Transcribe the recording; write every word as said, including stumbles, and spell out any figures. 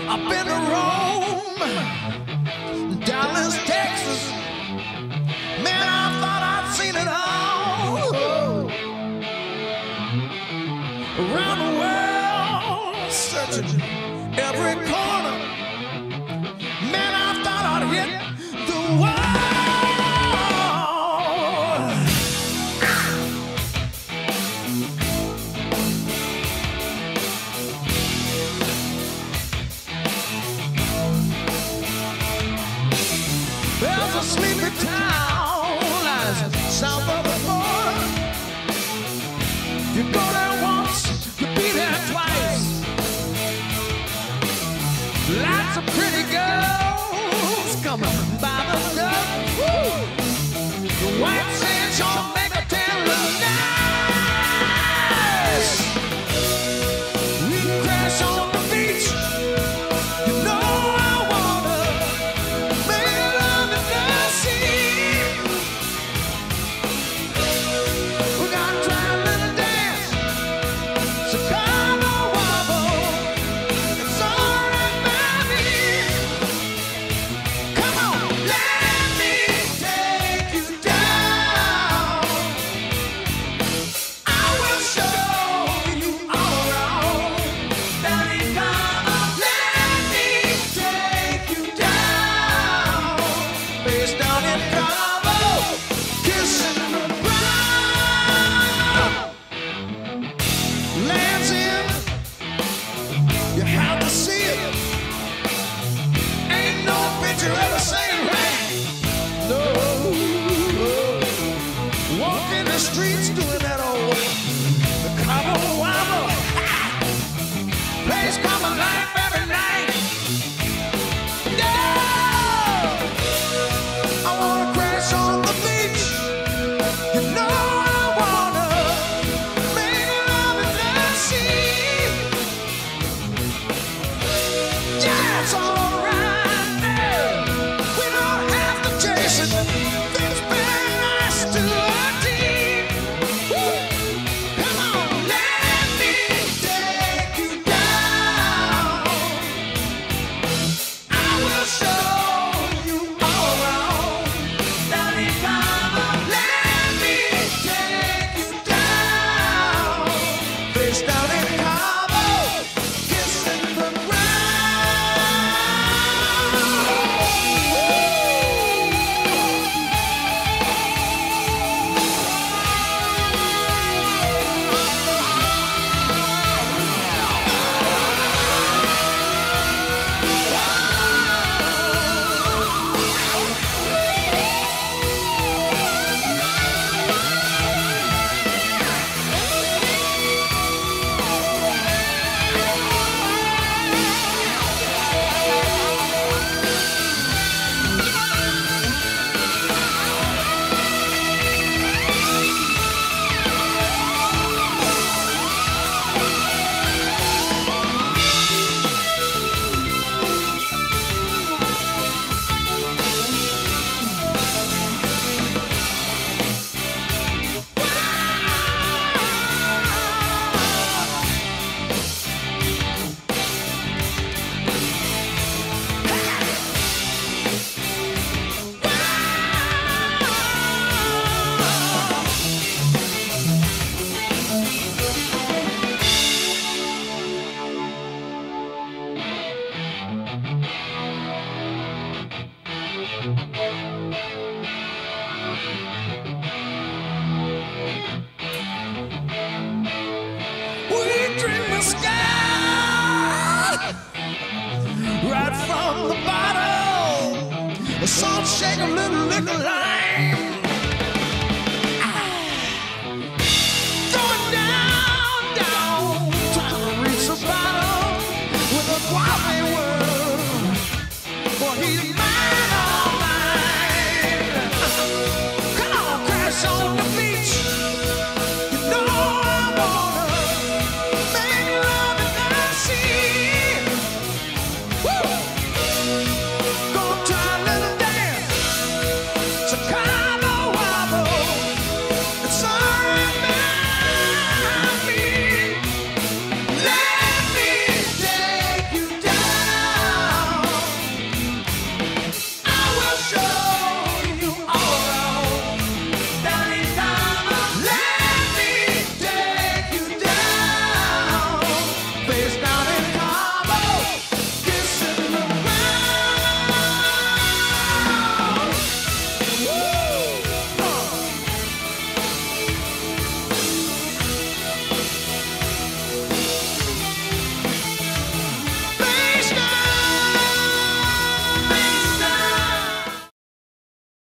I've been to Rome, Dallas, Texas. Man, I thought I'd seen it all. Around the world, searching every corner. Man, I thought I'd hit the wall. There's a sleepy town lies south of the border. You go there once, you be there twice. Lots of pretty girls coming by the dozen. The white sand sure make a town look nice. We crash on the beach. You know I wanna make love in the sea. We got to try a little dance, Chicago wobble. It's alright by me. Come on, let me take you down. I will show you all around. Down in Cabo, let me take you down. Face down in Cabo, kissing the ground. Lands in, you have to see it. Ain't no picture of the same right. No, walking the streets doing that old the Cabo Wabo. Place come alive every night. No, I wanna crash on the beach. You know I wanna make love in the sea. Yeah, it's alright. We don't have to chase it. Things been nice to our team. Woo. Come on, let me take you down. I will show you all around. Down in Cabo, let me take you down. Face down in Cabo, kissing the we dream the sky right from the bottom. The salt shake a little liquor line.